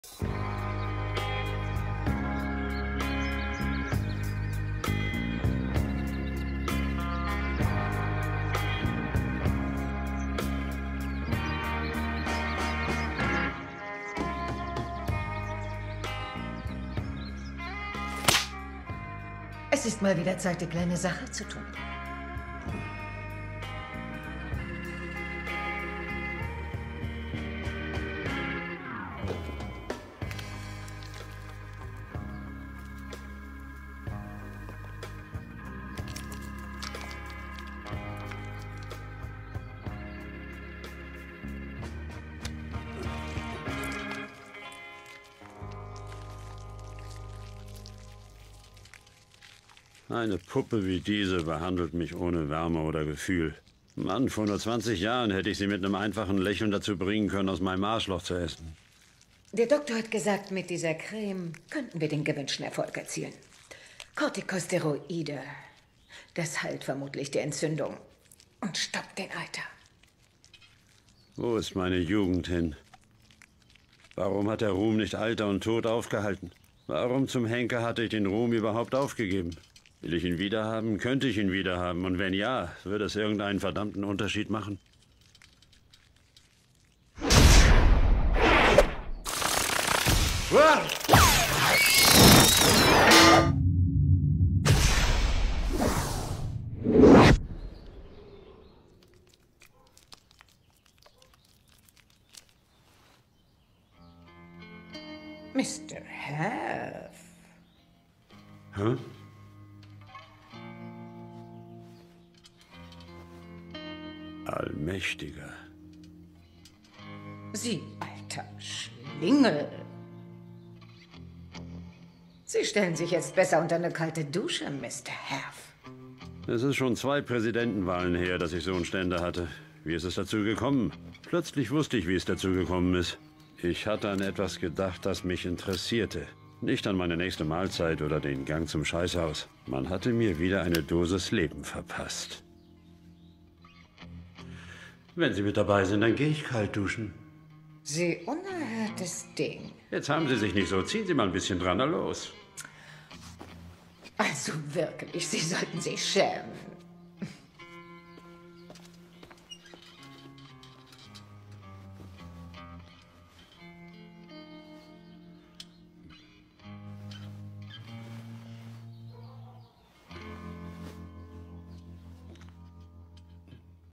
Es ist mal wieder Zeit, die kleine Sache zu tun. Eine Puppe wie diese behandelt mich ohne Wärme oder Gefühl. Mann, vor nur 20 Jahren hätte ich sie mit einem einfachen Lächeln dazu bringen können, aus meinem Arschloch zu essen. Der Doktor hat gesagt, mit dieser Creme könnten wir den gewünschten Erfolg erzielen. Corticosteroide. Das heilt vermutlich die Entzündung und stoppt den Eiter. Wo ist meine Jugend hin? Warum hat der Ruhm nicht Alter und Tod aufgehalten? Warum zum Henker hatte ich den Ruhm überhaupt aufgegeben? Will ich ihn wiederhaben? Könnte ich ihn wiederhaben? Und wenn ja, würde es irgendeinen verdammten Unterschied machen? Mr. Half. Hä? Allmächtiger. Sie alter Schlingel. Sie stellen sich jetzt besser unter eine kalte Dusche, Mr. Half. Es ist schon 2 Präsidentenwahlen her, dass ich so einen Ständer hatte. Wie ist es dazu gekommen? Plötzlich wusste ich, wie es dazu gekommen ist. Ich hatte an etwas gedacht, das mich interessierte. Nicht an meine nächste Mahlzeit oder den Gang zum Scheißhaus. Man hatte mir wieder eine Dosis Leben verpasst. Wenn Sie mit dabei sind, dann gehe ich kalt duschen. Sie unerhörtes Ding. Jetzt haben Sie sich nicht so. Ziehen Sie mal ein bisschen dran, na los. Also wirklich, Sie sollten sich schämen.